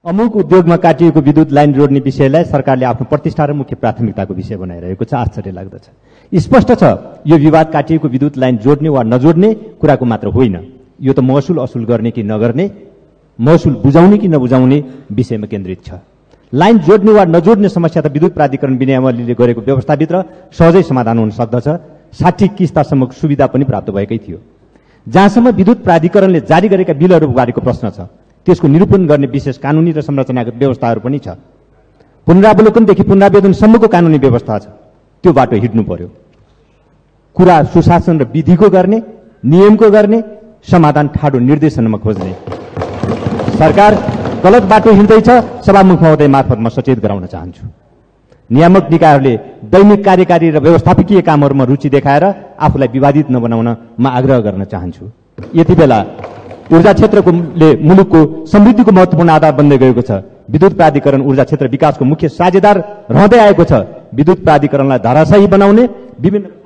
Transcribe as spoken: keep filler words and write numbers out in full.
अमुक उद्योगमा काटिएको विद्युत लाइन जोड्ने विषयलाई सरकारले आफ्नो प्रतिष्ठा र मुख्य प्राथमिकताको विषय बनाइरहेको छ। आश्चर्य लाग्दछ। स्पष्ट छ यो विवाद काटिएको विद्युत लाइन जोड्ने वा नजोड्ने कुराको मात्र होइन, यो त महसुल असुल गर्ने कि नगर्ने, महसुल बुझाउने कि नबुझाउने विषयमा केन्द्रित छ। लाइन जोड्ने वा नजोड्ने समस्या त विद्युत प्राधिकरण विनियामले गरेको व्यवस्थाभित्र सहजै समाधान हुन सक्दछ। साठी किस्तासम्म सुविधा पनि प्राप्त भएकै थियो। जहाँसम्म विद्युत प्राधिकरणले जारी गरेका बिलहरू बारेको प्रश्न छ, त्यसको निरूपण गर्ने विशेष कानुनी र संरचनागत व्यवस्थाहरू पनि छ। पुनरावलोकनदेखि पुनरावेदनसम्मको कानुनी व्यवस्था छ, त्यो बाटो हिँड्नु पर्यो। कुरा सुशासन र विधिको गर्ने, नियमको गर्ने, समाधान ठाडो निर्देशनमा खोज्ने। सरकार गलत बाटो हिँड्दैछ, सभामुख महोदय मार्फत म सचेत गराउन चाहन्छु। नियामक निकायहरूले दैनिक कार्यकारी र व्यवस्थापकीय कामहरूमा रुचि देखाएर आफूलाई विवादित नबनाउन म आग्रह गर्न चाहन्छु। यति बेला ऊर्जा क्षेत्रले मुलुकको समृद्धिको महत्वपूर्ण आधार बन्दै गएको छ। विद्युत प्राधिकरण ऊर्जा क्षेत्र विकासको मुख्य साझेदार रहँदै आएको छ। विद्युत प्राधिकरणलाई धराशायी बनाउने विभिन्न